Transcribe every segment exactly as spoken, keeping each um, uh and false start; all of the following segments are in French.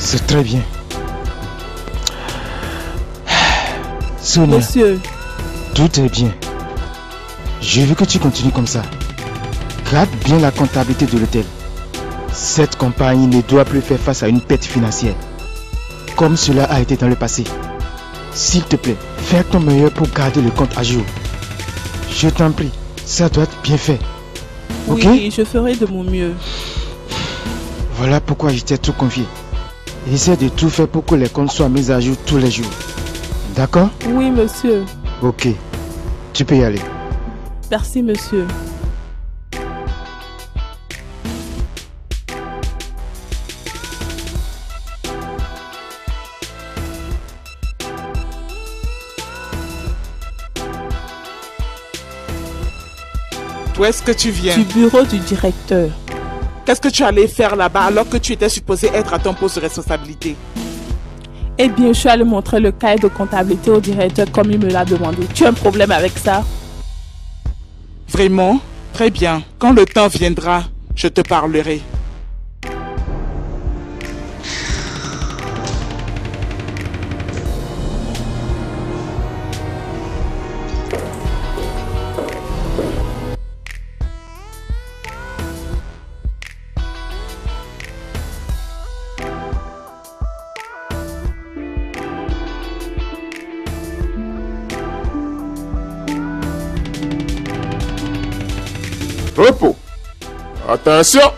C'est très bien. Sonia. Monsieur. Tout est bien. Je veux que tu continues comme ça. Garde bien la comptabilité de l'hôtel. Cette compagnie ne doit plus faire face à une perte financière, comme cela a été dans le passé. S'il te plaît, fais ton meilleur pour garder le compte à jour. Je t'en prie, ça doit être bien fait. Ok? Oui, je ferai de mon mieux. Voilà pourquoi je t'ai tout confié. Essaie de tout faire pour que les comptes soient mis à jour tous les jours. D'accord? Oui, monsieur. Ok, tu peux y aller. Merci, monsieur. Où est-ce que tu viens? Du bureau du directeur. Qu'est-ce que tu allais faire là-bas alors que tu étais supposé être à ton poste de responsabilité? Eh bien, je suis allé montrer le cahier de comptabilité au directeur comme il me l'a demandé. Tu as un problème avec ça? Vraiment? Très bien. Quand le temps viendra, je te parlerai. Repos. Attention.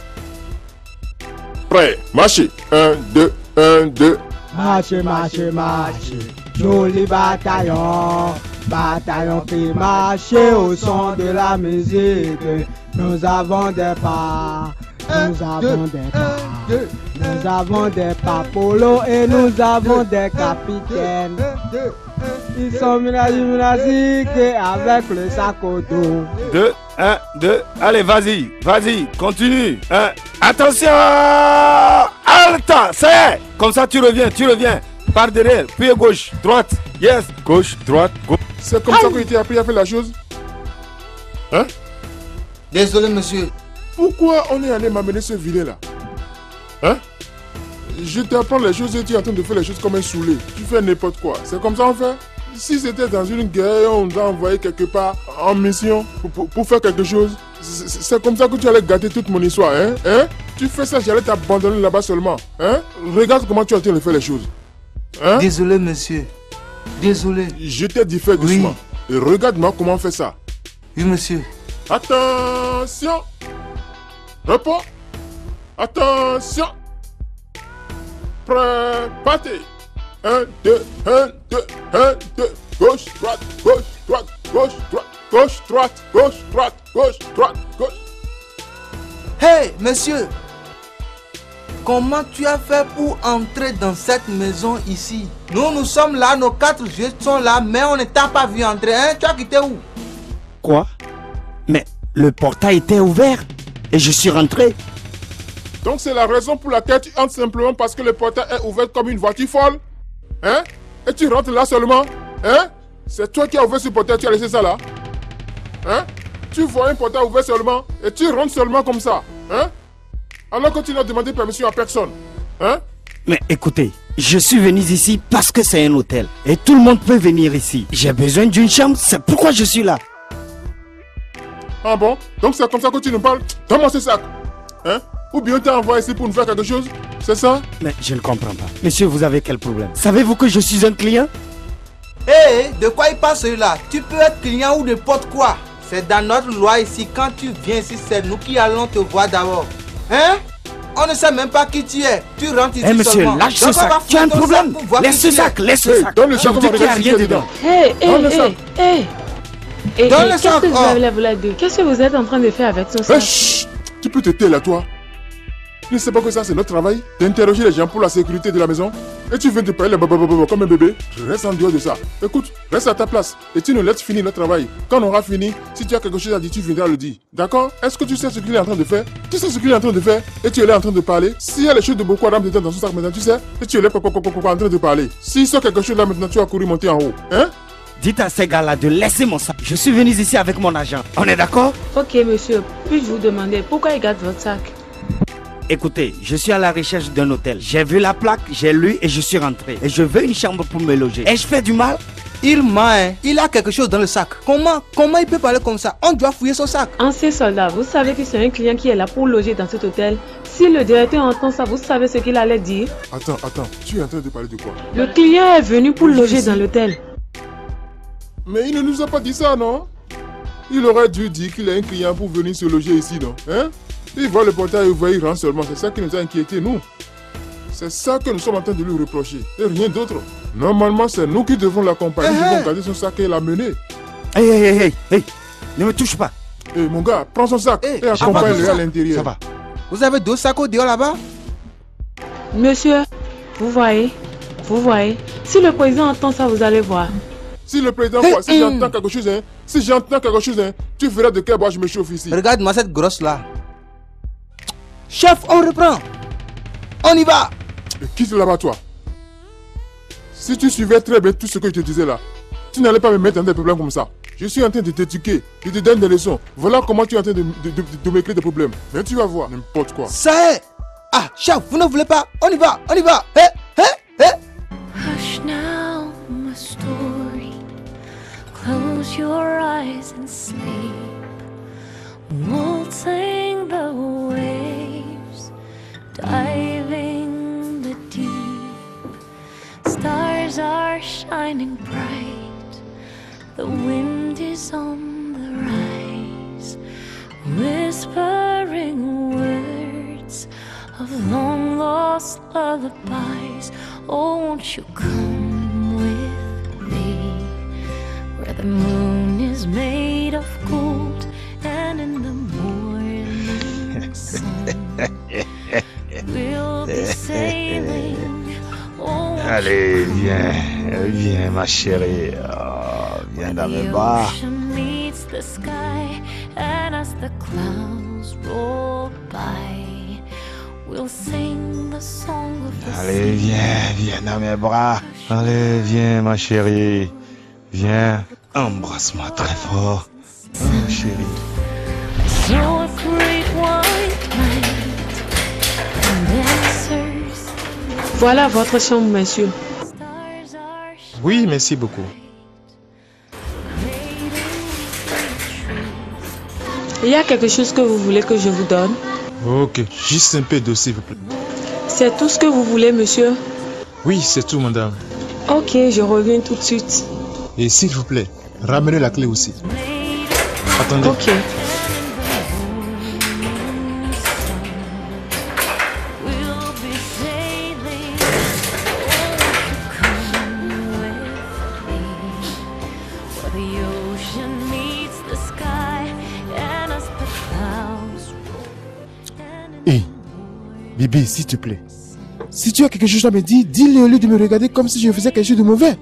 Prêt. Marchez. Un, deux, un, deux. Marchez, marchez, marchez. Joli bataillon. Bataillon qui marche au son de la musique. Nous avons des pas. Nous avons des pas. Nous avons des papolos et nous avons des capitaines. Ils sont musiques avec le sac au dos. Deux, un, deux. Allez, vas-y, vas-y, continue. Un. Attention! Halte! C'est! Comme ça, tu reviens, tu reviens. Par derrière, puis à gauche, droite. Yes, gauche, droite, gauche. C'est comme ça que tu as appris à faire la chose? Hein? Désolé, monsieur. Pourquoi on est allé m'amener ce vilain-là? Hein? Je t'apprends les choses et tu es en train de faire les choses comme un saoulé. Tu fais n'importe quoi. C'est comme ça on fait? Si c'était dans une guerre, on t'a envoyé quelque part en mission pour, pour, pour faire quelque chose. C'est comme ça que tu allais gâter toute mon histoire, hein? Hein? Tu fais ça, j'allais t'abandonner là-bas seulement. Hein? Regarde comment tu es en train de faire les choses. Hein? Désolé, monsieur. Désolé. Je t'ai dit fais doucement. Oui. Et regarde-moi comment on fait ça. Oui, monsieur. Attention. Repos. Attention. Prêt, partez. Un, deux, un, deux, un, deux. Gauche, droite, gauche, droite, gauche, droite, gauche, droite, gauche, droite, gauche, droite, gauche. Hey, monsieur. Comment tu as fait pour entrer dans cette maison ici? Nous, nous sommes là, nos quatre yeux sont là, mais on ne t'a pas vu entrer, hein? Tu as quitté où? Quoi? Mais le portail était ouvert et je suis rentré. Donc c'est la raison pour laquelle tu entres simplement parce que le portail est ouvert comme une voiture folle? Hein? Et tu rentres là seulement? Hein? C'est toi qui as ouvert ce portail, tu as laissé ça là? Hein? Tu vois un portail ouvert seulement et tu rentres seulement comme ça? Hein? Alors que tu n'as demandé permission à personne? Hein? Mais écoutez, je suis venu ici parce que c'est un hôtel et tout le monde peut venir ici. J'ai besoin d'une chambre, c'est pourquoi je suis là. Ah bon? Donc c'est comme ça que tu nous parles? Donne-moi ce sac! Hein? Ou bien tu t'es envoyé ici pour nous faire quelque chose? C'est ça? Mais je ne comprends pas. Monsieur, vous avez quel problème? Savez-vous que je suis un client? Hé, hey, de quoi il parle celui-là? Tu peux être client ou n'importe quoi. C'est dans notre loi ici. Quand tu viens ici, c'est nous qui allons te voir d'abord. Hein? On ne sait même pas qui tu es. Tu rentres ici. Hé hey, monsieur, seulement. lâche ce sac. Tu as un problème? Laisse ce sac, laisse ce sac. Donne le sac, on va qu'il n'y a rien dedans. Hé, hé, hé, hé. Et Donne le qu'est-ce sac. que vous avez là, vous là deux? Qu'est-ce que vous êtes en train de faire avec ce sac? Chut! Tu peux te taire là, toi. Tu ne sais pas que ça, c'est notre travail d'interroger les gens pour la sécurité de la maison. Et tu viens te parler comme un bébé. Reste en dehors de ça. Écoute, reste à ta place. Et tu nous laisses finir notre travail. Quand on aura fini, si tu as quelque chose à dire, tu viendras le dire. D'accord? Est-ce que tu sais ce qu'il est en train de faire? Tu sais ce qu'il est en train de faire? Et tu es là en train de parler? S'il y a les choses de beaucoup Adam dedans dans son sac maintenant, tu sais? Et tu es là en train de parler. S'il sort quelque chose là maintenant, tu vas courir monter en haut. Hein? Dites à ces gars-là de laisser mon sac. Je suis venu ici avec mon agent. On est d'accord? Ok, monsieur. Puis-je vous demander pourquoi il garde votre sac? Écoutez, je suis à la recherche d'un hôtel. J'ai vu la plaque, j'ai lu et je suis rentré. Et je veux une chambre pour me loger. Ai-je fait du mal? Il ment, hein. Il a quelque chose dans le sac. Comment, comment il peut parler comme ça? On doit fouiller son sac. Ancien soldat, vous savez que c'est un client qui est là pour loger dans cet hôtel. Si le directeur entend ça, vous savez ce qu'il allait dire? Attends, attends, tu es en train de parler de quoi? Le client est venu pour loger dans l'hôtel. Mais il ne nous a pas dit ça, non? Il aurait dû dire qu'il a un client pour venir se loger ici, non? Hein? Il voit le portail et il voit il rentre seulement. C'est ça qui nous a inquiétés, nous. C'est ça que nous sommes en train de lui reprocher. Et rien d'autre. Normalement, c'est nous qui devons l'accompagner. Nous devons garder son sac et l'amener. Hey, hey, hey, hey, hey. Ne me touche pas. Hey, mon gars, prends son sac Hey, et accompagne-le à l'intérieur. Ça va. Vous avez deux sacs au dehors là-bas? Monsieur, vous voyez, vous voyez. Si le président entend ça, vous allez voir. Si le président voit, si j'entends quelque chose, hein, si j'entends quelque chose, hein, tu verras de quel bois je me chauffe ici. Regarde-moi cette grosse là. Chef, on reprend. On y va. Et quitte là-bas, toi. Si tu suivais très bien tout ce que je te disais là, tu n'allais pas me mettre dans des problèmes comme ça. Je suis en train de t'éduquer, je te donne des leçons. Voilà comment tu es en train de, de, de, de me créer des problèmes. Mais tu vas voir, n'importe quoi. Ça est. Ah, chef, vous ne voulez pas? On y va, on y va. Hé, hé, hé. Hush now, my story. Close your eyes and sleep. Waltzing the waves, diving the deep. Stars are shining bright. The wind is on the rise, whispering words of long lost lullabies. Oh, won't you come with me, where the moon is made of gold, and in the morning sun we'll be sailing. Oh, Allez, viens, viens ma chérie. Oh, viens dans mes bras. meets the sky, and as the clouds roll by, we'll sing the song of the Allez, viens, viens dans mes bras. Allez, viens ma chérie. Viens, embrasse-moi très fort. Oh, chérie. So a great white night and dancers. Voilà votre chambre, monsieur. Stars are Oui, merci beaucoup. Il y a quelque chose que vous voulez que je vous donne? Ok, juste un peu d'eau s'il vous plaît. C'est tout ce que vous voulez, monsieur? Oui, c'est tout, madame. Ok, je reviens tout de suite. Et s'il vous plaît, ramenez la clé aussi. Attendez. Ok. we'll be sailing. Oh, won't you come with me, where the ocean meets the sky, and as the clouds roll. Hé, bébé, s'il te plaît. Si tu as quelque chose à me dire, dis-le au lieu de me regarder comme si je faisais quelque chose de mauvais.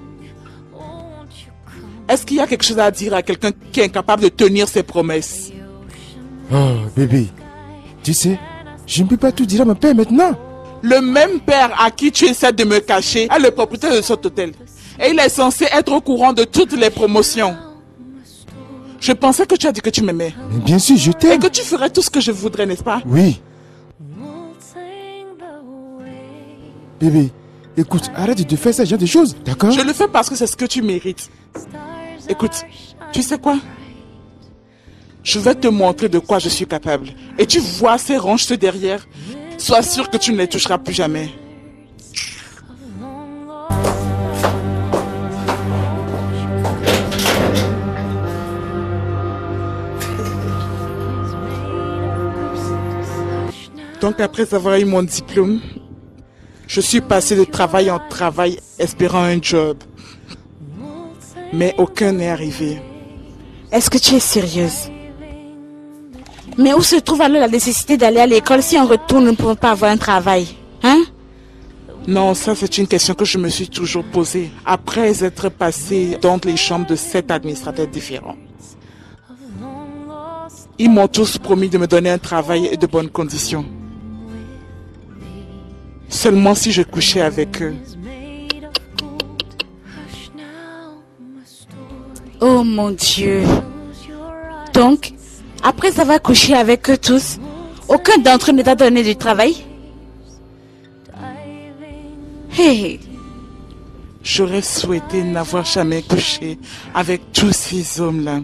Est-ce qu'il y a quelque chose à dire à quelqu'un qui est incapable de tenir ses promesses? Oh, bébé. Tu sais, je ne peux pas tout dire à mon père maintenant. Le même père à qui tu essaies de me cacher est le propriétaire de cet hôtel. Et il est censé être au courant de toutes les promotions. Je pensais que tu as dit que tu m'aimais. Mais bien sûr, je Et t'aime. que tu ferais tout ce que je voudrais, n'est-ce pas? Oui. Bébé, écoute, arrête de te faire ce genre de choses, d'accord? Je le fais parce que c'est ce que tu mérites. Écoute, tu sais quoi? Je vais te montrer de quoi je suis capable. Et tu vois ces ronces derrière? Sois sûr que tu ne les toucheras plus jamais. Donc après avoir eu mon diplôme, je suis passé de travail en travail espérant un job. Mais aucun n'est arrivé. Est-ce que tu es sérieuse? Mais où se trouve alors la nécessité d'aller à l'école si on retourne, nous ne pouvons pas avoir un travail? Hein? Non, ça c'est une question que je me suis toujours posée après être passé dans les chambres de sept administrateurs différents. Ils m'ont tous promis de me donner un travail et de bonnes conditions. Seulement si je couchais avec eux. Oh mon Dieu. Donc, après avoir couché avec eux tous, Aucun d'entre eux ne t'a donné du travail? Hey. J'aurais souhaité n'avoir jamais couché avec tous ces hommes-là.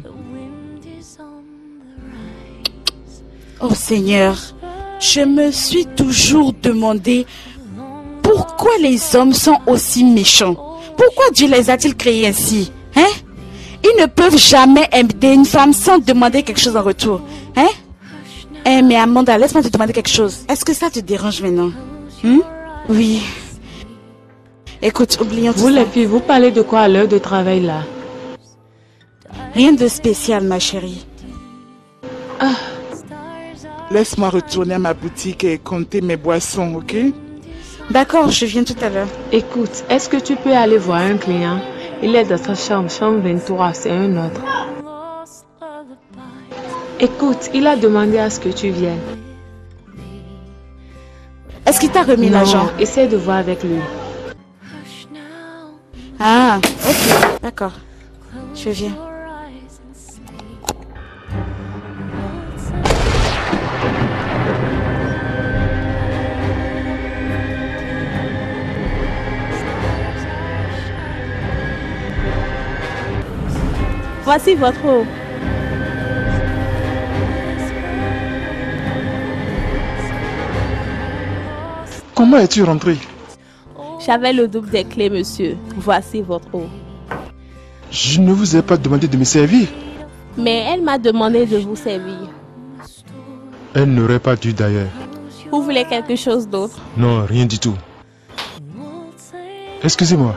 Oh Seigneur, je me suis toujours demandé pourquoi les hommes sont aussi méchants. Pourquoi Dieu les a-t-il créés ainsi? Hein? Ils ne peuvent jamais aider une femme sans demander quelque chose en retour. Hein? Eh, mais Amanda, laisse-moi te demander quelque chose. Est-ce que ça te dérange maintenant? Hmm? Oui. Écoute, oublions tout ça. Vous les filles, vous parlez de quoi à l'heure de travail là? Rien de spécial, ma chérie. Ah. Laisse-moi retourner à ma boutique et compter mes boissons, ok? D'accord, je viens tout à l'heure. Écoute, est-ce que tu peux aller voir un client? Il est dans sa chambre, chambre vingt-trois, c'est un autre. Écoute, il a demandé à ce que tu viennes. Est-ce qu'il t'a remis l'argent? Non, essaie de voir avec lui. Ah, ok, d'accord. Je viens. Voici votre eau. Comment es-tu rentré? J'avais le double des clés, monsieur. Voici votre eau. Je ne vous ai pas demandé de me servir. Mais elle m'a demandé de vous servir. Elle n'aurait pas dû d'ailleurs. Vous voulez quelque chose d'autre? Non, rien du tout. Excusez-moi.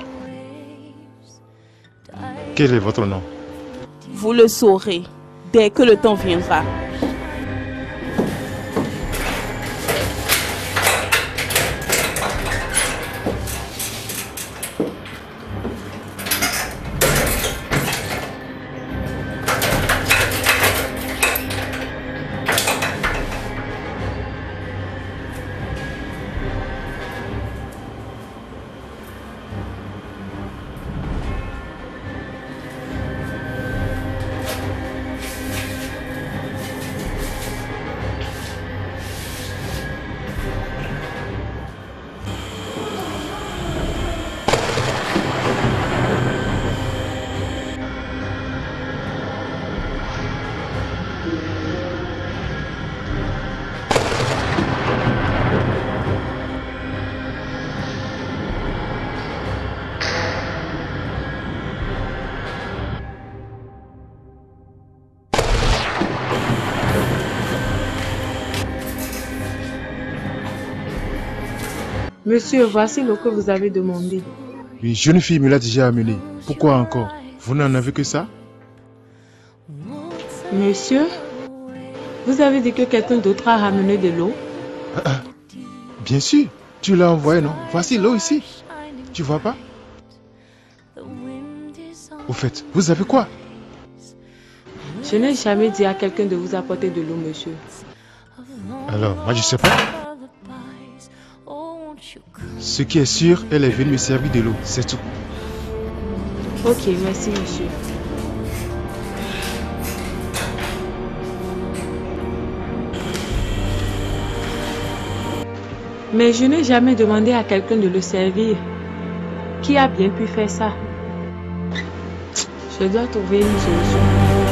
Quel est votre nom? Vous le saurez dès que le temps viendra. Monsieur, voici l'eau que vous avez demandé. Une jeune fille me l'a déjà amené. Pourquoi encore? Vous n'en avez que ça? Monsieur, vous avez dit que quelqu'un d'autre a ramené de l'eau? Ah, ah. Bien sûr, tu l'as envoyé, non? Voici l'eau ici. Tu vois pas? Au fait, vous avez quoi? Je n'ai jamais dit à quelqu'un de vous apporter de l'eau, monsieur. Alors, moi je sais pas. Ce qui est sûr, elle est venue me servir de l'eau, c'est tout. Ok, merci monsieur. Mais je n'ai jamais demandé à quelqu'un de le servir. Qui a bien pu faire ça? Je dois trouver une solution.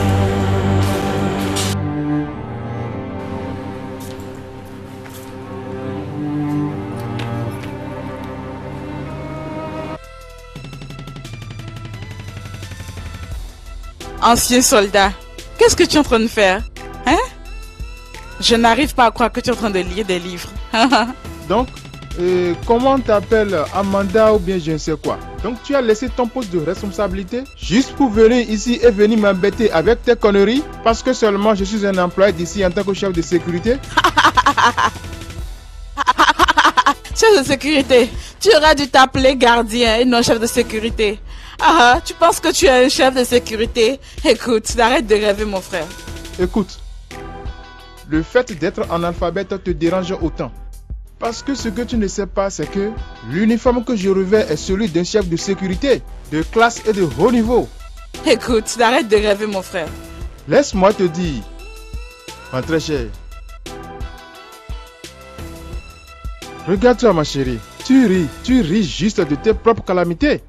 Ancien soldat, qu'est-ce que tu es en train de faire? Hein? Je n'arrive pas à croire que tu es en train de lire des livres. Donc, euh, comment t'appelles Amanda ou bien je ne sais quoi? Donc tu as laissé ton poste de responsabilité juste pour venir ici et venir m'embêter avec tes conneries parce que seulement je suis un employé d'ici en tant que chef de sécurité? Chef de sécurité, tu auras dû t'appeler gardien et non chef de sécurité. Ah, tu penses que tu es un chef de sécurité? Écoute, arrête de rêver mon frère. Écoute, le fait d'être analphabète te dérange autant. Parce que ce que tu ne sais pas, c'est que l'uniforme que je revêts est celui d'un chef de sécurité, de classe et de haut niveau. Écoute, arrête de rêver mon frère. Laisse-moi te dire, ma très chère, Regarde-toi, ma chérie. Tu ris. Tu ris juste de tes propres calamités.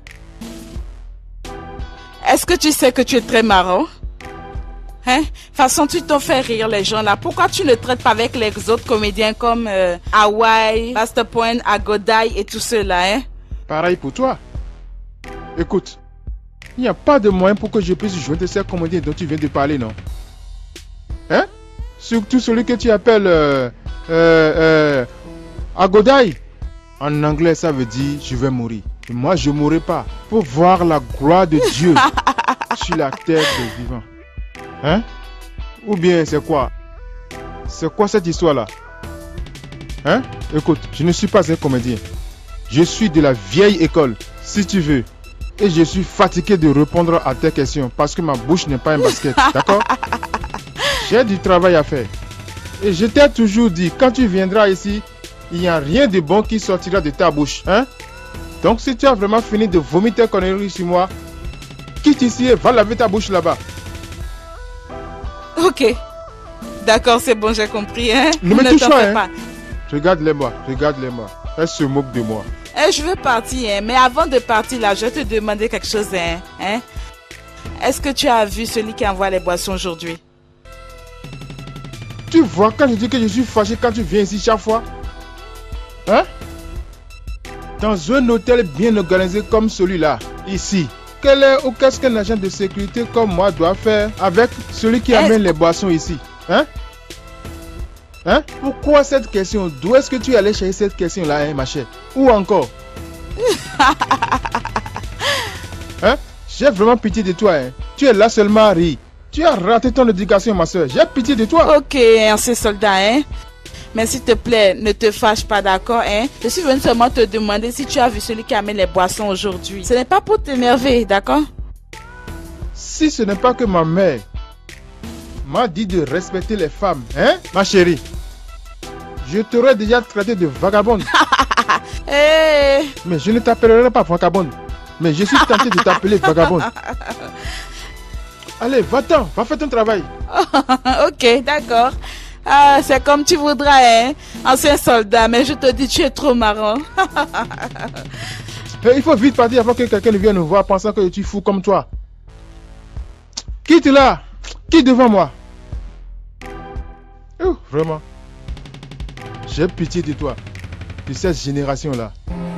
Est-ce que tu sais que tu es très marrant? Hein? Façon, tu t'en fais rire les gens là. Pourquoi tu ne traites pas avec les autres comédiens comme euh, Hawaii, Master Point, Agodai et tout cela, hein? Pareil pour toi. Écoute, il n'y a pas de moyen pour que je puisse joindre ces comédiens dont tu viens de parler, non? Hein? Surtout celui que tu appelles euh, euh, euh, Agodai. En anglais, ça veut dire je vais mourir. Et moi, je ne mourrai pas pour voir la gloire de Dieu sur la terre des vivants. Hein? Ou bien c'est quoi? C'est quoi cette histoire-là? Hein? Écoute, je ne suis pas un comédien. Je suis de la vieille école, si tu veux. Et je suis fatigué de répondre à tes questions parce que ma bouche n'est pas un basket, d'accord? J'ai du travail à faire. Et je t'ai toujours dit, quand tu viendras ici, il n'y a rien de bon qui sortira de ta bouche, hein? Donc si tu as vraiment fini de vomir tes conneries sur moi, quitte ici et va laver ta bouche là-bas. Ok. D'accord, c'est bon, j'ai compris, hein? Ne me ne touche t'en pas, fais hein? pas. Regarde-les-moi, regarde-les-moi. Elle se moque de moi. Eh, je veux partir, hein? Mais avant de partir là, je vais te demander quelque chose, hein? hein? Est-ce que tu as vu celui qui envoie les boissons aujourd'hui? Tu vois quand je dis que je suis fâché quand tu viens ici chaque fois? Hein? Dans un hôtel bien organisé comme celui-là, ici, quel est ou qu'est-ce qu'un agent de sécurité comme moi doit faire avec celui qui amène les boissons ici? Hein? Hein? Pourquoi cette question? D'où est-ce que tu es allé chercher cette question-là, hein, ma chère? Ou encore? Hein? J'ai vraiment pitié de toi, hein. Tu es là seulement à rire. Tu as raté ton éducation, ma soeur. J'ai pitié de toi. Ok, ancien soldat, hein? Mais s'il te plaît, ne te fâche pas, d'accord, hein? Je suis venu seulement te demander si tu as vu celui qui amène les boissons aujourd'hui. Ce n'est pas pour t'énerver, d'accord? Si ce n'est pas que ma mère m'a dit de respecter les femmes, hein, ma chérie, je t'aurais déjà traité de vagabonde. Hey. Mais je ne t'appellerai pas vagabonde. Mais je suis tenté de t'appeler vagabonde. Allez, va-t'en, va faire ton travail. Ok, d'accord. Ah, c'est comme tu voudras, hein, ancien soldat, mais je te dis, tu es trop marrant. Hey, il faut vite partir avant que quelqu'un ne vienne nous voir pensant que tu es fou comme toi. Quitte là, quitte devant moi. Oh, vraiment. J'ai pitié de toi, de cette génération-là.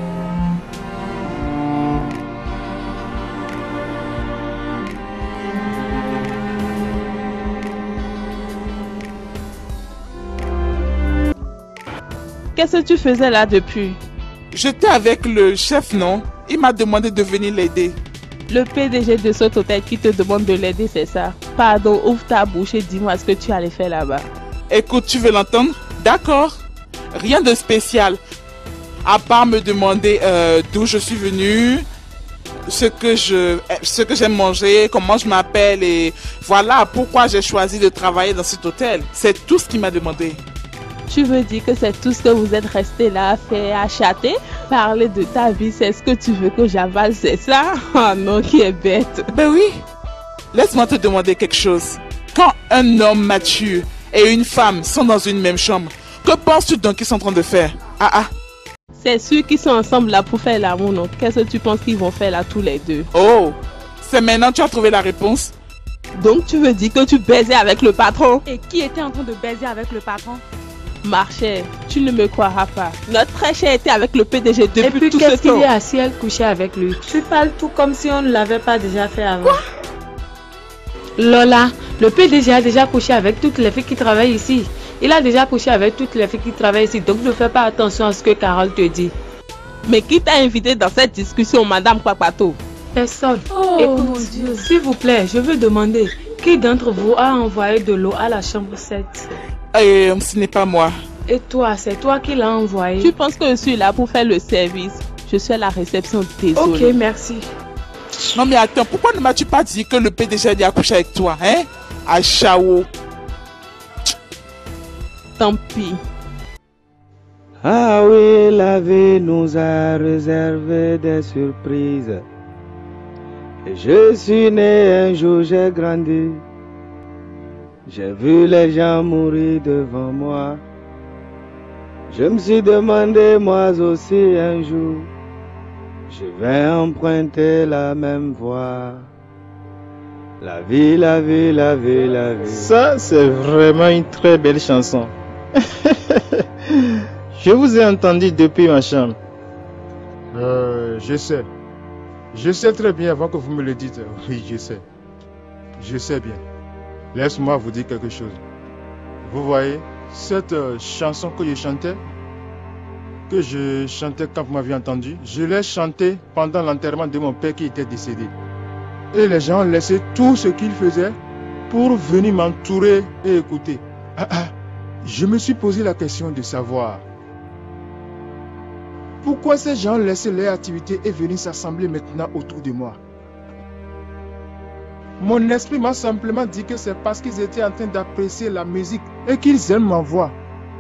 Qu'est-ce que tu faisais là depuis? J'étais avec le chef, non? Il m'a demandé de venir l'aider. Le P D G de cet hôtel qui te demande de l'aider, c'est ça? Pardon, ouvre ta bouche et dis-moi ce que tu allais faire là-bas. Écoute, tu veux l'entendre? D'accord. Rien de spécial. À part me demander euh, d'où je suis venu, ce que je, ce que j'aime manger, comment je m'appelle et voilà pourquoi j'ai choisi de travailler dans cet hôtel. C'est tout ce qu'il m'a demandé. Tu veux dire que c'est tout ce que vous êtes resté là à faire, à chatter? Parler de ta vie, c'est ce que tu veux que j'avale, c'est ça? Oh non, qui est bête. Ben oui. Laisse-moi te demander quelque chose. Quand un homme mature et une femme sont dans une même chambre, que penses-tu donc qu'ils sont en train de faire? Ah ah. C'est sûr qu'ils sont ensemble là pour faire l'amour, non? Qu'est-ce que tu penses qu'ils vont faire là tous les deux? Oh, c'est maintenant que tu as trouvé la réponse? Donc tu veux dire que tu baisais avec le patron? Et qui était en train de baiser avec le patron? Marchais, tu ne me croiras pas. Notre très cher était avec le P D G depuis Et puis tout ce temps. qu'est-ce qu'il est assis, elle couchait avec lui? Tu parles tout comme si on ne l'avait pas déjà fait avant. Quoi? Lola, le P D G a déjà couché avec toutes les filles qui travaillent ici. Il a déjà couché avec toutes les filles qui travaillent ici. Donc ne fais pas attention à ce que Carole te dit. Mais qui t'a invité dans cette discussion, Madame Papato? Personne. Oh, Écoute, mon Dieu. S'il vous plaît, je veux demander, qui d'entre vous a envoyé de l'eau à la chambre sept? Euh, ce n'est pas moi. Et toi, c'est toi qui l'as envoyé? Tu penses que je suis là pour faire le service? Je suis à la réception, désolée. Ok, merci. Non mais attends, pourquoi ne m'as-tu pas dit que le P D G allait accoucher avec toi, hein? À Chao. Tant pis. Ah oui, la vie nous a réservé des surprises. Je suis né un jour, j'ai grandi. J'ai vu les gens mourir devant moi. Je me suis demandé moi aussi un jour, je vais emprunter la même voie. La vie, la vie, la vie, la vie. Ça, c'est vraiment une très belle chanson. Je vous ai entendu depuis ma chambre. Euh, je sais. Je sais très bien avant que vous me le dites. Oui, je sais. Je sais bien. Laisse-moi vous dire quelque chose. Vous voyez, cette euh, chanson que je chantais, que je chantais quand vous m'aviez entendu, je l'ai chantée pendant l'enterrement de mon père qui était décédé. Et les gens ont laissé tout ce qu'ils faisaient pour venir m'entourer et écouter. Ah, ah. Je me suis posé la question de savoir pourquoi ces gens ont laissé leur activité et venir s'assembler maintenant autour de moi. Mon esprit m'a simplement dit que c'est parce qu'ils étaient en train d'apprécier la musique et qu'ils aiment ma voix.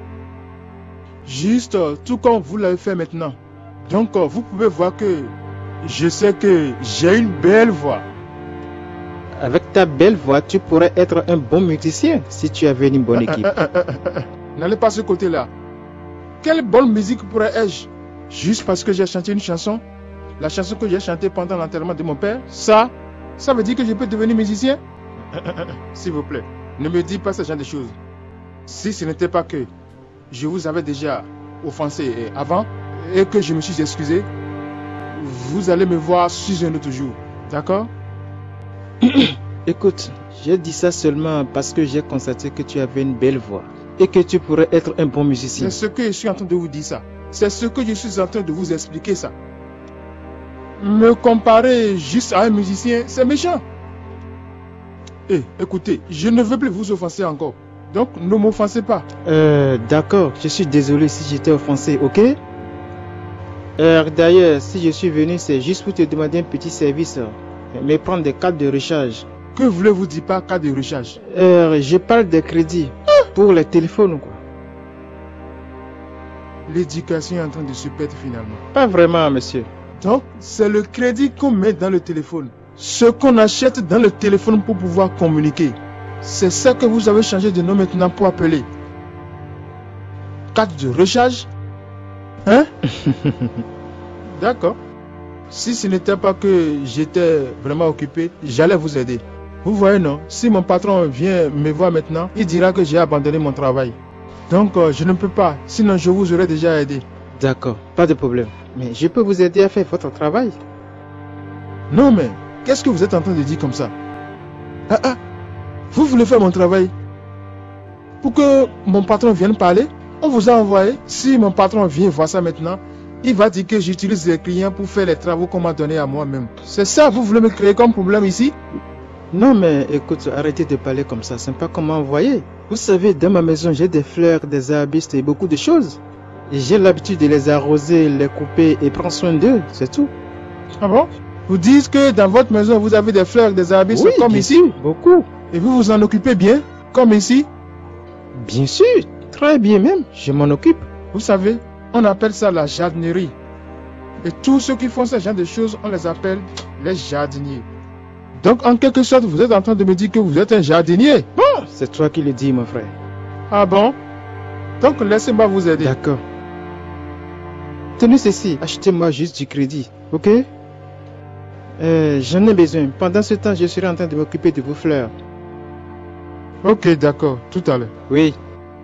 Juste tout comme vous l'avez fait maintenant. Donc vous pouvez voir que je sais que j'ai une belle voix. Avec ta belle voix, tu pourrais être un bon musicien si tu avais une bonne équipe. N'allez pas ce côté-là. Quelle bonne musique pourrais-je? Juste parce que j'ai chanté une chanson, la chanson que j'ai chantée pendant l'enterrement de mon père, ça, ça veut dire que je peux devenir musicien? S'il vous plaît, ne me dites pas ce genre de choses. Si ce n'était pas que je vous avais déjà offensé avant et que je me suis excusé, vous allez me voir sous un autre jour. D'accord? Écoute, j'ai dit ça seulement parce que j'ai constaté que tu avais une belle voix et que tu pourrais être un bon musicien. C'est ce que je suis en train de vous dire ça. C'est ce que je suis en train de vous expliquer ça. Me comparer juste à un musicien, c'est méchant. Eh, écoutez, je ne veux plus vous offenser encore. Donc, ne m'offensez pas. Euh, d'accord, je suis désolé si j'étais offensé, ok? Euh, d'ailleurs, si je suis venu, c'est juste pour te demander un petit service. Mais prendre des cartes de recharge. Que voulez-vous dire par carte de recharge? Euh, je parle des crédits pour les téléphones, quoi. L'éducation est en train de se perdre finalement. Pas vraiment, monsieur. Donc, c'est le crédit qu'on met dans le téléphone. Ce qu'on achète dans le téléphone pour pouvoir communiquer. C'est ça que vous avez changé de nom maintenant pour appeler. Carte de recharge? Hein? D'accord. Si ce n'était pas que j'étais vraiment occupé, j'allais vous aider. Vous voyez, non? Si mon patron vient me voir maintenant, il dira que j'ai abandonné mon travail. Donc, euh, je ne peux pas. Sinon, je vous aurais déjà aidé. D'accord, pas de problème. Mais je peux vous aider à faire votre travail. Non, mais qu'est-ce que vous êtes en train de dire comme ça? Ah ah, vous voulez faire mon travail? Pour que mon patron vienne parler? On vous a envoyé. Si mon patron vient voir ça maintenant, il va dire que j'utilise les clients pour faire les travaux qu'on m'a donné à moi-même. C'est ça, vous voulez me créer comme problème ici? Non, mais écoute, arrêtez de parler comme ça. C'est pas comment envoyer. Vous savez, dans ma maison, j'ai des fleurs, des arbustes et beaucoup de choses. Et j'ai l'habitude de les arroser, les couper et prendre soin d'eux, c'est tout. Ah bon? Vous dites que dans votre maison, vous avez des fleurs, des arbustes oui, comme ici? Sûr, beaucoup. Et vous vous en occupez bien, comme ici? Bien sûr, très bien même, je m'en occupe. Vous savez, on appelle ça la jardinerie. Et tous ceux qui font ce genre de choses, on les appelle les jardiniers. Donc, en quelque sorte, vous êtes en train de me dire que vous êtes un jardinier. Bon, c'est toi qui le dis, mon frère. Ah bon? Donc, laissez-moi vous aider. D'accord. Tenez ceci, achetez-moi juste du crédit, ok? euh, J'en ai besoin. Pendant ce temps, je serai en train de m'occuper de vos fleurs. Ok, d'accord. Tout à l'heure. Oui.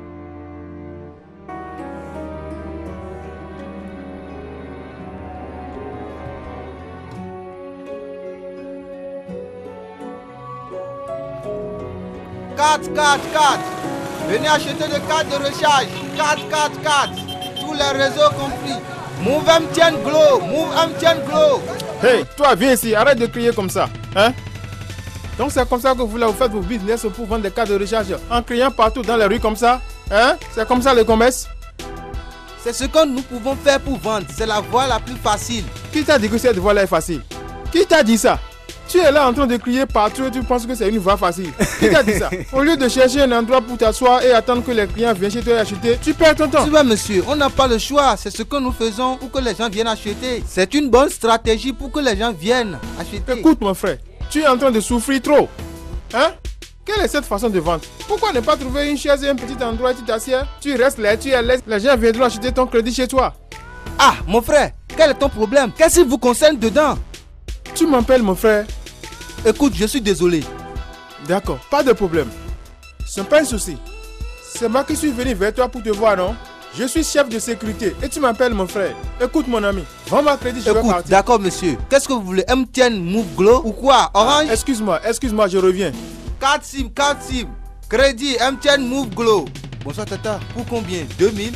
quatre, quatre, quatre. Venez acheter des cartes de recharge. quatre, quatre, quatre. Tous les réseaux compris. Move M T N Glow. Move M T N Glow. Hey, toi, viens ici. Arrête de crier comme ça. Hein? Donc c'est comme ça que vous, là, vous faites vos business pour vendre des cartes de recharge en criant partout dans les rues comme ça? Hein? C'est comme ça le commerce? C'est ce que nous pouvons faire pour vendre. C'est la voie la plus facile. Qui t'a dit que cette voie-là est facile? Qui t'a dit ça? Tu es là en train de crier partout et tu penses que c'est une voie facile. Qui t'a dit ça? Au lieu de chercher un endroit pour t'asseoir et attendre que les clients viennent chez toi et acheter, tu perds ton temps. Tu vois, monsieur, on n'a pas le choix. C'est ce que nous faisons pour que les gens viennent acheter. C'est une bonne stratégie pour que les gens viennent acheter. Écoute, mon frère, tu es en train de souffrir trop. Hein? Quelle est cette façon de vendre? Pourquoi ne pas trouver une chaise et un petit endroit et tu t'assieds? Tu restes là, tu es laisse, les gens viendront acheter ton crédit chez toi. Ah, mon frère, quel est ton problème? Qu'est-ce qui vous concerne dedans? Tu m'appelles mon frère? Écoute, je suis désolé. D'accord, pas de problème. Ce n'est pas un souci. C'est moi qui suis venu vers toi pour te voir, non? Je suis chef de sécurité et tu m'appelles mon frère. Écoute mon ami, vends ma crédit, je vais Écoute, partir. d'accord monsieur. Qu'est-ce que vous voulez? M T N Move Glow ou quoi? Orange? Ah, excuse-moi, excuse-moi, je reviens. quatre SIM, quatre SIM. Crédit M T N Move Glow. Bonsoir tata, pour combien? deux mille?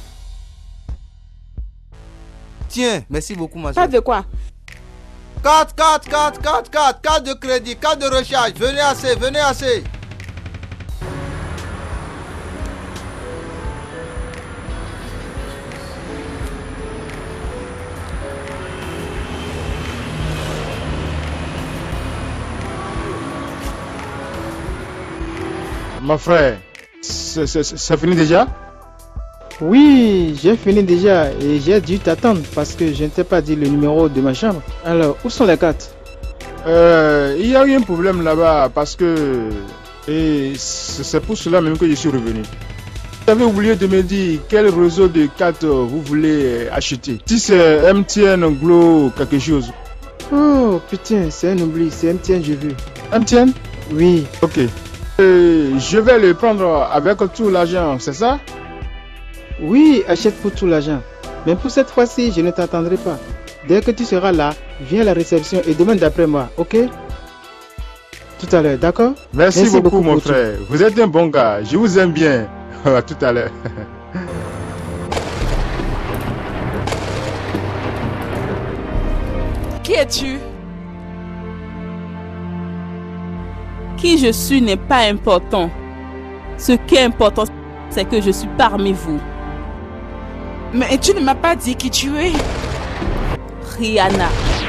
Tiens, merci beaucoup ma soeur. Pas de quoi? quatre, quatre, quatre, quatre, quatre, quatre de crédit, quatre de recharge. Venez assez, venez assez. Mon frère, ça finit déjà? Oui, j'ai fini déjà et j'ai dû t'attendre parce que je ne t'ai pas dit le numéro de ma chambre. Alors, où sont les cartes? Euh, il y a eu un problème là-bas parce que... Et c'est pour cela même que je suis revenu. Vous avez oublié de me dire quel réseau de cartes vous voulez acheter. Si c'est M T N Glow quelque chose. Oh putain, c'est un oubli, c'est M T N, j'ai vu. M T N? Oui. Ok. Et je vais le prendre avec tout l'argent, c'est ça? Oui, achète pour tout l'argent. Mais pour cette fois-ci, je ne t'attendrai pas. Dès que tu seras là, viens à la réception et demande d'après moi, ok? Tout à l'heure, d'accord? Merci, Merci beaucoup, beaucoup mon frère. Tout. Vous êtes un bon gars. Je vous aime bien. À tout à l'heure. Qui es-tu? Qui je suis n'est pas important. Ce qui est important, c'est que je suis parmi vous. Mais tu ne m'as pas dit qui tu es. Rihanna.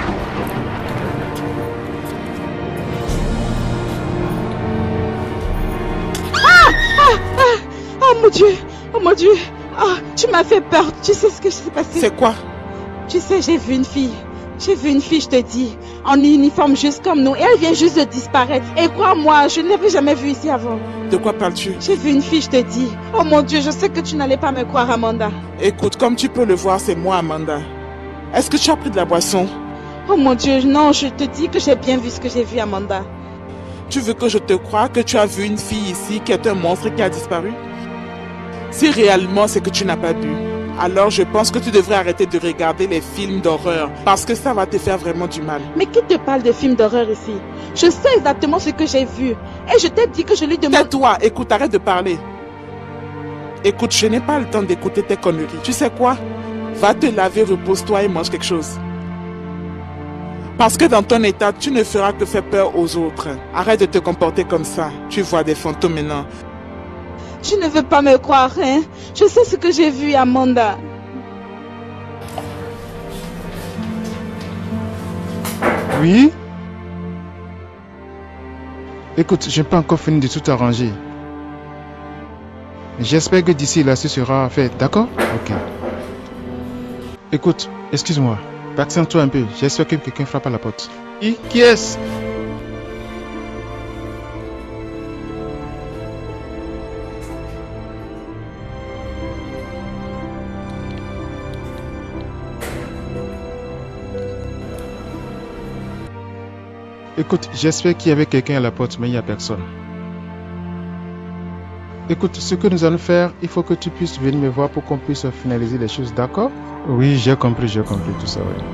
Ah, ah, ah, oh mon Dieu, oh mon Dieu, oh, tu m'as fait peur. Tu sais ce que s'est passé? C'est quoi? Tu sais, j'ai vu une fille. J'ai vu une fille, je te dis, en uniforme juste comme nous. Et elle vient juste de disparaître. Et crois-moi, je ne l'avais jamais vue ici avant. De quoi parles-tu? J'ai vu une fille, je te dis. Oh mon Dieu, je sais que tu n'allais pas me croire, Amanda. Écoute, comme tu peux le voir, c'est moi, Amanda. Est-ce que tu as pris de la boisson? Oh mon Dieu, non, je te dis que j'ai bien vu ce que j'ai vu, Amanda. Tu veux que je te croie que tu as vu une fille ici qui est un monstre qui a disparu? Si réellement c'est que tu n'as pas bu, alors je pense que tu devrais arrêter de regarder les films d'horreur parce que ça va te faire vraiment du mal. Mais qui te parle de films d'horreur ici? Je sais exactement ce que j'ai vu et je t'ai dit que je lui demande... Tais-toi, écoute, arrête de parler. Écoute, je n'ai pas le temps d'écouter tes conneries. Tu sais quoi? Va te laver, repose-toi et mange quelque chose. Parce que dans ton état, tu ne feras que faire peur aux autres. Arrête de te comporter comme ça. Tu vois des fantômes maintenant. Tu ne veux pas me croire, hein? Je sais ce que j'ai vu, Amanda. Oui? Écoute, je n'ai pas encore fini de tout arranger. J'espère que d'ici là, ce sera fait, d'accord? Ok. Écoute, excuse-moi. Patiente-toi un peu. J'espère que quelqu'un frappe à la porte. Qui? Qui est-ce? Écoute, j'espère qu'il y avait quelqu'un à la porte, mais il n'y a personne. Écoute, ce que nous allons faire, il faut que tu puisses venir me voir pour qu'on puisse finaliser les choses, d'accord? Oui, j'ai compris, j'ai compris tout ça, oui.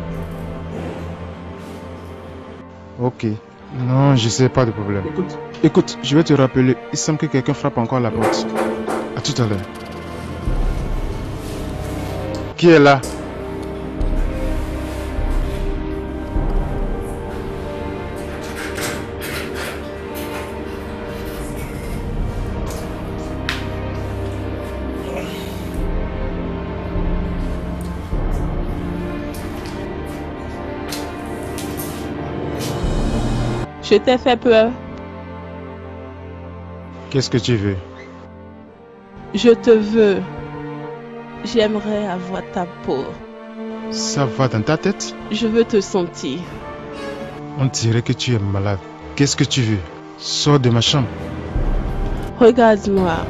Ok. Non, je sais, pas de problème. Écoute, écoute, je vais te rappeler. Il semble que quelqu'un frappe encore à la porte. À tout à l'heure. Qui est là? Je t'ai fait peur. Qu'est-ce que tu veux? Je te veux. J'aimerais avoir ta peau. Ça va dans ta tête? Je veux te sentir. On dirait que tu es malade. Qu'est-ce que tu veux? Sors de ma chambre. Regarde-moi.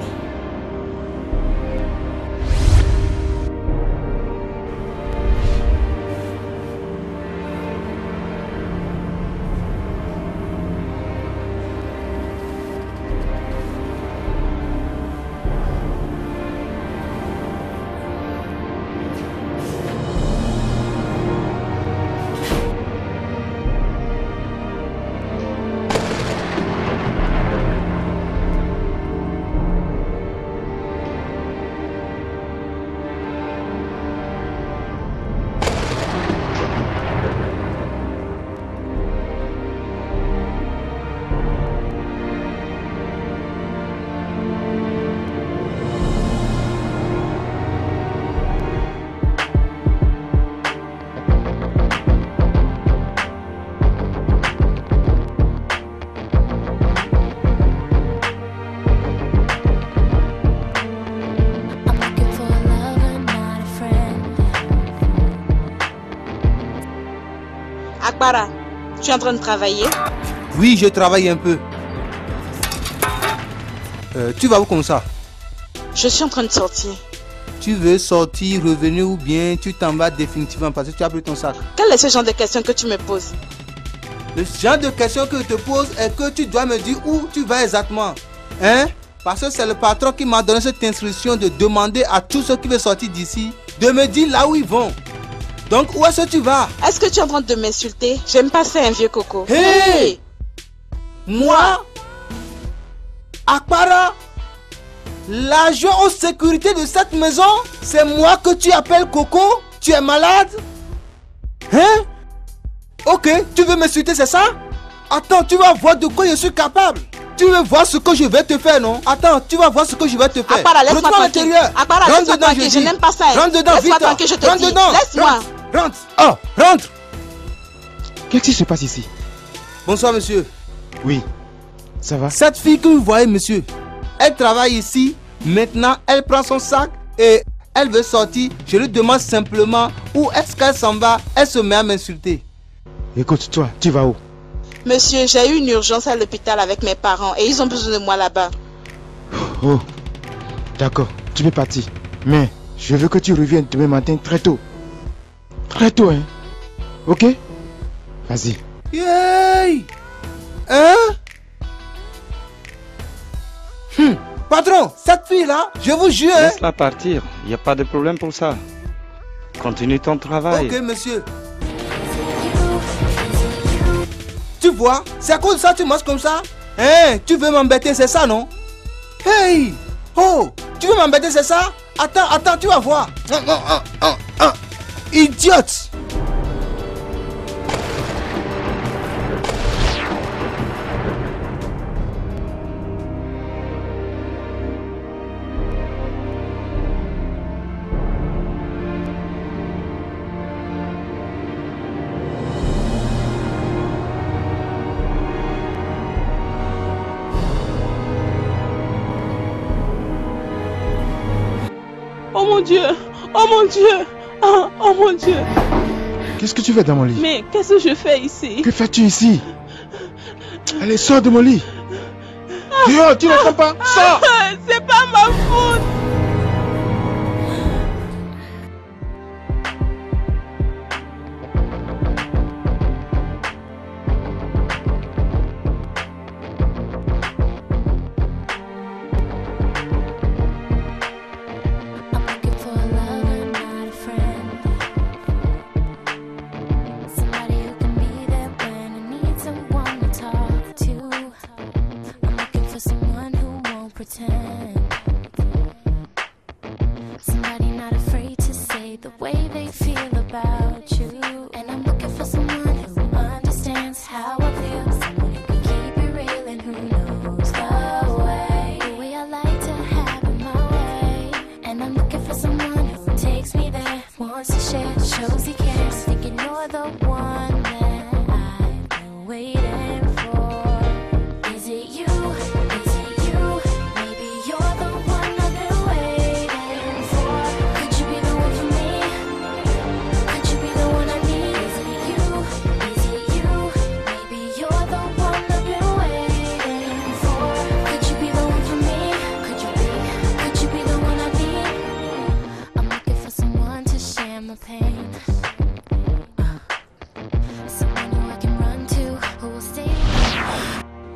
Akbara, tu es en train de travailler? Oui, je travaille un peu. Euh, tu vas où comme ça? Je suis en train de sortir. Tu veux sortir, revenir ou bien tu t'en vas définitivement parce que tu as pris ton sac? Quel est ce genre de questions que tu me poses? Le genre de questions que je te pose est que tu dois me dire où tu vas exactement. Hein? Parce que c'est le patron qui m'a donné cette instruction de demander à tous ceux qui veulent sortir d'ici de me dire là où ils vont. Donc où est-ce que tu vas? Est-ce que tu es en train de m'insulter? J'aime pas ça, un vieux coco. Hé hey hey Moi Akbara, l'agent aux sécurité de cette maison, c'est moi que tu appelles Coco? Tu es malade? Hein? Ok, tu veux m'insulter, c'est ça? Attends, tu vas voir de quoi je suis capable. Tu veux voir ce que je vais te faire, non? Attends, tu vas voir ce que je vais te faire. Akbara, laisse-moi tranquille. Akbara, laisse-moi tranquille, je n'aime pas ça. Rentre dedans, vite. Laisse-moi tranquille, je te rentre dis. Dedans. Laisse-moi. Rentre. Oh, rentre. Qu'est-ce qui se passe ici? Bonsoir, monsieur. Oui, ça va? Cette fille que vous voyez, monsieur, elle travaille ici. Maintenant, elle prend son sac et elle veut sortir. Je lui demande simplement où est-ce qu'elle s'en va. Elle se met à m'insulter. Écoute, toi, tu vas où? Monsieur, j'ai eu une urgence à l'hôpital avec mes parents et ils ont besoin de moi là-bas. Oh, d'accord, tu peux partir. Mais je veux que tu reviennes demain matin très tôt. Très tôt, hein? Ok? Vas-y. Yay! Hein? Hum, patron, cette fille-là, je vous jure... Hein? Laisse-la partir, il n'y a pas de problème pour ça. Continue ton travail. Ok, monsieur. Tu vois, c'est à cause de ça que tu marches comme ça? Hein? Tu veux m'embêter, c'est ça, non? Hey! Oh! Tu veux m'embêter, c'est ça? Attends, attends, tu vas voir. Idiote! Oh mon Dieu! Oh mon Dieu! Oh, oh mon Dieu! Qu'est-ce que tu fais dans mon lit? Mais qu'est-ce que je fais ici? Que fais-tu ici? Allez, sors de mon lit! Yo, tu n'entends pas? Sors! C'est pas ma faute! Waiting for. Is it you? Is it you? Maybe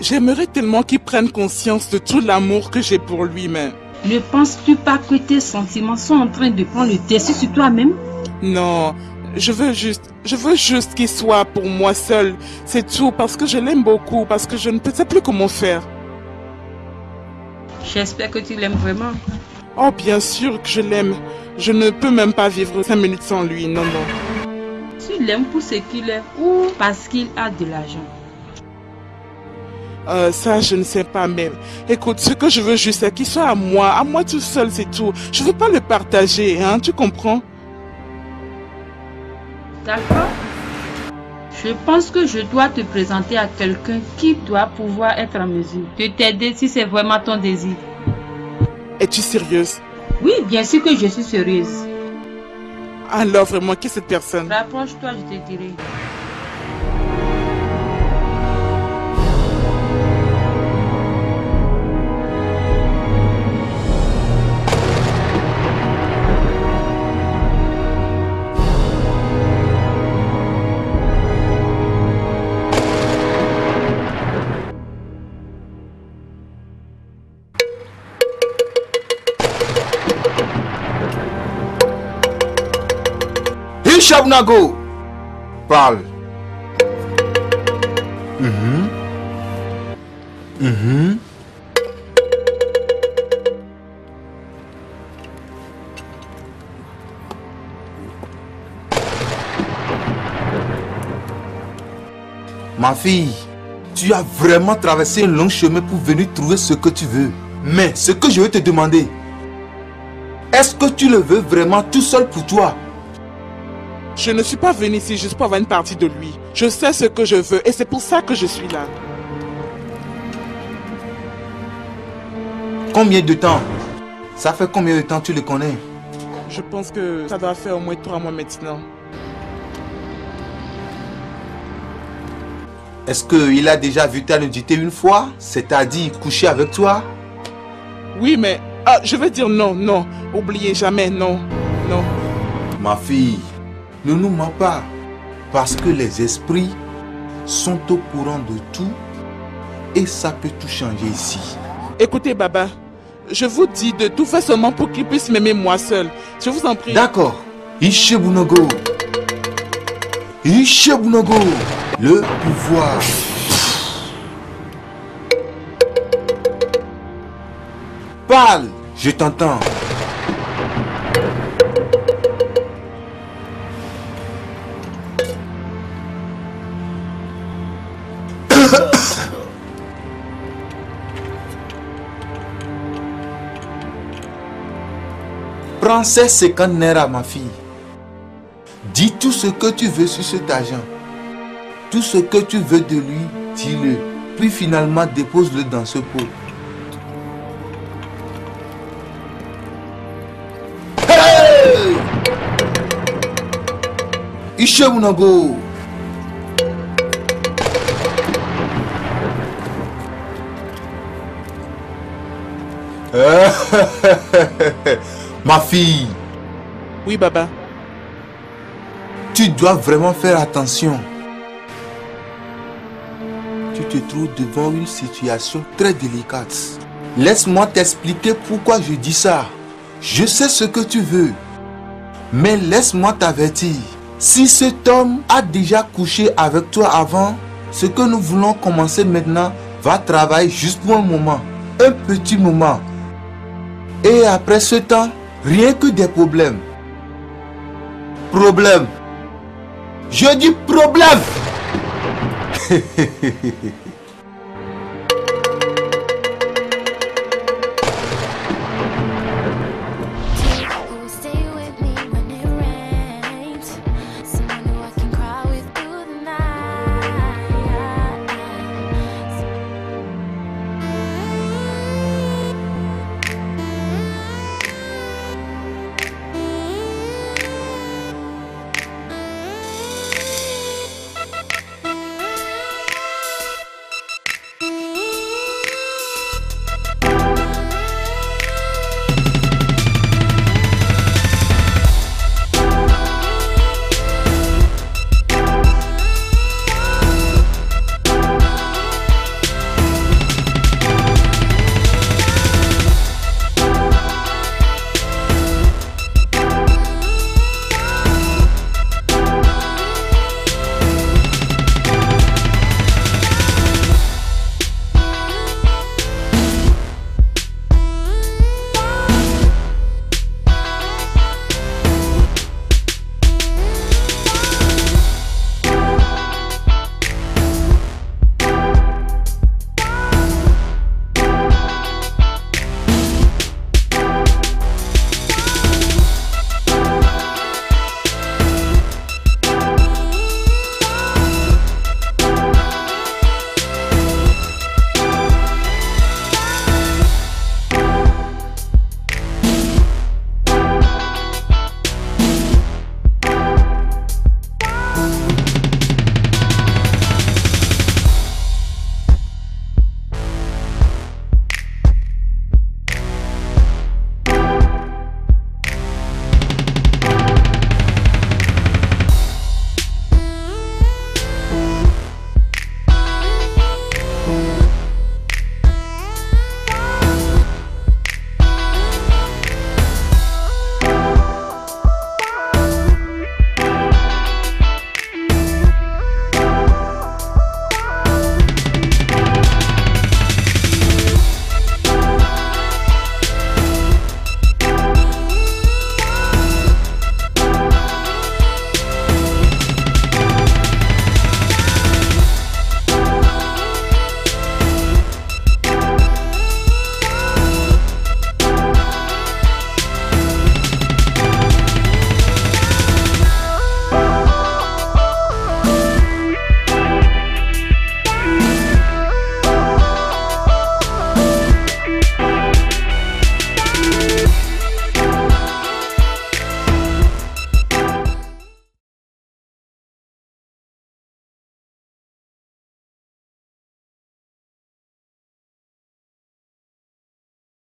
J'aimerais tellement qu'il prenne conscience de tout l'amour que j'ai pour lui, mais... Ne penses-tu pas que tes sentiments sont en train de prendre le dessus sur toi-même? Non, je veux juste... Je veux juste qu'il soit pour moi seul. C'est tout, parce que je l'aime beaucoup, parce que je ne sais plus comment faire. J'espère que tu l'aimes vraiment. Oh, bien sûr que je l'aime. Je ne peux même pas vivre cinq minutes sans lui, non, non. Tu l'aimes pour ce qu'il est ou parce qu'il a de l'argent? Euh, ça, je ne sais pas, mais écoute, ce que je veux juste, c'est qu'il soit à moi, à moi tout seul, c'est tout. Je veux pas le partager, hein, tu comprends? D'accord. Je pense que je dois te présenter à quelqu'un qui doit pouvoir être en mesure de t'aider si c'est vraiment ton désir. Es-tu sérieuse? Oui, bien sûr que je suis sérieuse. Alors vraiment, qui est cette personne? Rapproche-toi, je te dirai. Shabnago, parle. Mhm. Mhm. Ma fille, tu as vraiment traversé un long chemin pour venir trouver ce que tu veux. Mais ce que je veux te demander, est-ce que tu le veux vraiment tout seul pour toi? Je ne suis pas venu ici juste pour avoir une partie de lui. Je sais ce que je veux et c'est pour ça que je suis là. Combien de temps? Ça fait combien de temps tu le connais? Je pense que ça doit faire au moins trois mois maintenant. Est-ce qu'il a déjà vu ta nudité une fois? C'est-à-dire coucher avec toi? Oui, mais... Ah, je veux dire non, non. Oubliez jamais, non, non. Ma fille... Ne nous mens pas, parce que les esprits sont au courant de tout et ça peut tout changer ici. Écoutez, Baba, je vous dis de tout faire seulement pour qu'il puisse m'aimer moi seul. Je vous en prie. D'accord. Ishebunago. Ishebunago. Le pouvoir. Parle, je t'entends. Prends ces cinquante naira, ma fille. Dis tout ce que tu veux sur cet argent. Tout ce que tu veux de lui, dis-le. Puis finalement, dépose-le dans ce pot. Hey! Ishebunago. Ma fille. Oui, Baba. Tu dois vraiment faire attention. Tu te trouves devant une situation très délicate. Laisse-moi t'expliquer pourquoi je dis ça. Je sais ce que tu veux. Mais laisse-moi t'avertir. Si cet homme a déjà couché avec toi avant, ce que nous voulons commencer maintenant va travailler juste pour un moment. Un petit moment. Et après ce temps, rien que des problèmes. Problème. Je dis problème.